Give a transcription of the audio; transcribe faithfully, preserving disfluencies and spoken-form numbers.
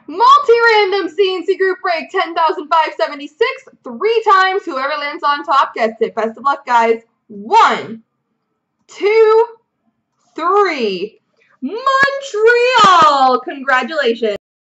Multi-random C and C group break, ten thousand five hundred seventy-six. Three times. Whoever lands on top gets it. Best of luck, guys. One, two, three. Montreal! Congratulations.